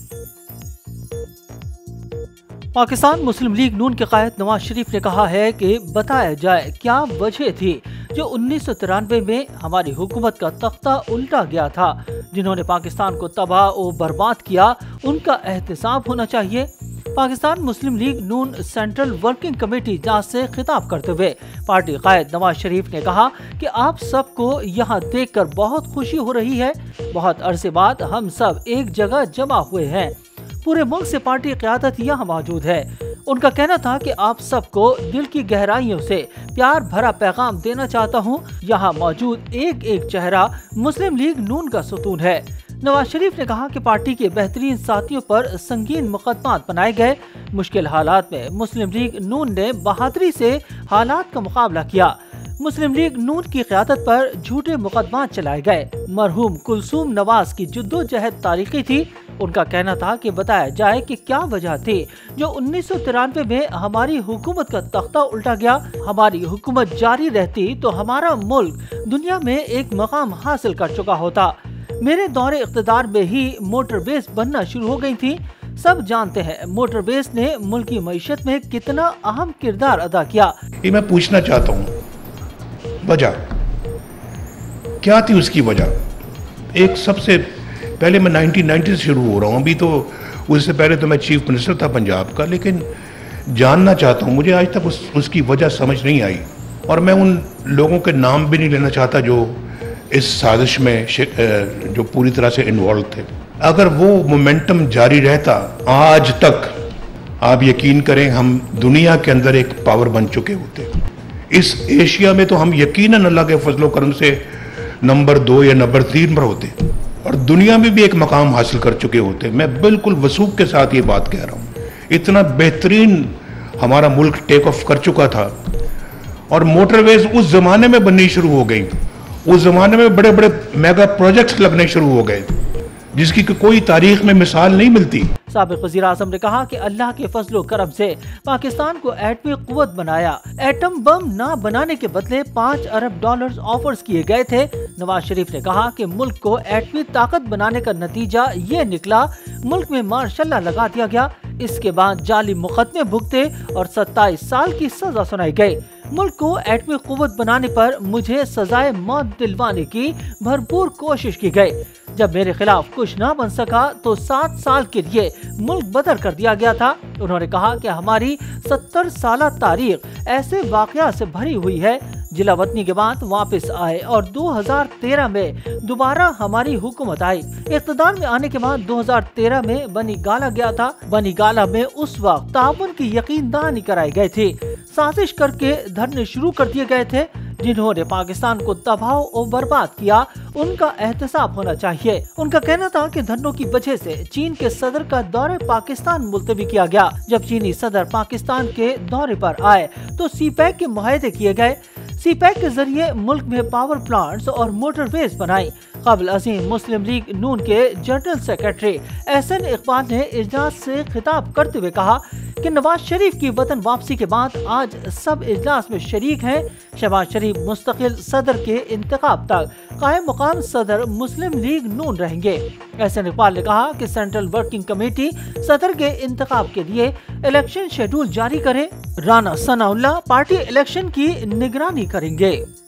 Pakistan Muslim League नून के कायद नवाज शरीफ ने कहा है कि बताया जाए क्या वजह थी जो 1993 में हमारी हुकूमत का तख्ता उल्टा गया था। जिन्होंने पाकिस्तान को तबाह और बर्बाद किया उनका एहतसाब होना चाहिए। Pakistan Muslim League Noon central working committee इजलास से खिताब करते हुए पार्टी कायद नवाज शरीफ ने कहा कि आप सबको यहाँ देखकर बहुत खुशी हो रही है। बहुत अरसे बाद हम सब एक जगह जमा हुए हैं। पूरे मुल्क से पार्टी क़यादत यहाँ मौजूद है। उनका कहना था कि आप सबको दिल की गहराइयों से प्यार भरा पैगाम देना चाहता हूँ। यहाँ मौजूद एक एक चेहरा मुस्लिम लीग नून का सतून है। नवाज शरीफ ने कहा कि पार्टी के बेहतरीन साथियों पर संगीन मुकदमात बनाए गए। मुश्किल हालात में मुस्लिम लीग नून ने बहादुरी से हालात का मुकाबला किया। मुस्लिम लीग नून की क़यादत पर झूठे मुकदमात चलाए गए। मरहूम कुलसूम नवाज की जद्दोजहद तारीखी थी। उनका कहना था कि बताया जाए कि क्या वजह थी जो 1993 में हमारी हुकूमत का तख्ता उल्टा गया। हमारी हुकूमत जारी रहती तो हमारा मुल्क दुनिया में एक मकाम हासिल कर चुका होता। मेरे दौरे इक़्तिदार में ही मोटरवेज बनना शुरू हो गई थी। सब जानते हैं मोटरवेज ने मुल्क की मईशत में कितना अहम किरदार अदा किया। ये मैं पूछना चाहता हूँ, वजह क्या थी? उसकी वजह एक सबसे पहले मैं 1990 से शुरू हो रहा हूँ। अभी तो उससे पहले तो मैं चीफ मिनिस्टर था पंजाब का, लेकिन जानना चाहता हूँ, मुझे आज तक उसकी वजह समझ नहीं आई। और मैं उन लोगों के नाम भी नहीं लेना चाहता जो इस साजिश में जो पूरी तरह से इन्वॉल्व थे। अगर वो मोमेंटम जारी रहता आज तक, आप यकीन करें हम दुनिया के अंदर एक पावर बन चुके होते। इस एशिया में तो हम यकीनन अल्लाह के फजलो करम से नंबर 2 या नंबर 3 पर होते और दुनिया में भी एक मकाम हासिल कर चुके होते। मैं बिल्कुल वसूख के साथ ये बात कह रहा हूँ। इतना बेहतरीन हमारा मुल्क टेक ऑफ कर चुका था और मोटरवेज उस जमाने में बननी शुरू हो गई। उस जमाने में बड़े बड़े मेगा प्रोजेक्ट्स लगने शुरू हो गए जिसकी कोई तारीख में मिसाल नहीं मिलती। साबिक़ वज़ीर आज़म ने कहा कि अल्लाह के फजलो करम से पाकिस्तान को एटमी कुव्वत बनाया। एटम बम ना बनाने के बदले $5 अरब ऑफर्स किए गए थे। नवाज शरीफ ने कहा कि मुल्क को एटमी ताकत बनाने का नतीजा ये निकला, मुल्क में मार्शल्ला लगा दिया गया। इसके बाद जाली मुकदमे भुगते और 27 साल की सजा सुनाई गई। मुल्क को एटमी कुव्वत बनाने पर मुझे सजाए मौत दिलवाने की भरपूर कोशिश की गई। जब मेरे खिलाफ कुछ ना बन सका तो 7 साल के लिए मुल्क बदर कर दिया गया था। उन्होंने कहा कि हमारी 70 साल तारीख ऐसे वाक़या से भरी हुई है। जिला वतनी के बाद वापस आए और 2013 में दोबारा हमारी हुकूमत आई। इक़्तिदार में आने के बाद 2013 में बनी गाला गया था। बनी गाला में उस वक्त ताउन की यकीन दहानी कराई गई थी। साजिश करके धरने शुरू कर दिए गए थे। जिन्होंने पाकिस्तान को तबाह और बर्बाद किया उनका एहतसाब होना चाहिए। उनका कहना था कि धरनों की वजह से चीन के सदर का दौरे पाकिस्तान मुलतवी किया गया। जब चीनी सदर पाकिस्तान के दौरे पर आए तो सीपैक के मुआहदे किए गए। सीपैक के जरिए मुल्क में पावर प्लांट्स और मोटरवेज बनाई। काबिल अज़ीम मुस्लिम लीग नून के जनरल सेक्रेटरी एहसन इकबाल ने इजलास से खिताब करते हुए कहा कि नवाज शरीफ की वतन वापसी के बाद आज सब इजलास में शरीक हैं। शहबाज शरीफ मुस्तकिल सदर के इंतखाब तक कायम मुकाम सदर मुस्लिम लीग नून रहेंगे। एहसन इकबाल ने कहा कि सेंट्रल वर्किंग कमेटी सदर के इंतखाब के लिए इलेक्शन शेड्यूल जारी करे। राना सनाउल्लाह पार्टी इलेक्शन की निगरानी करेंगे।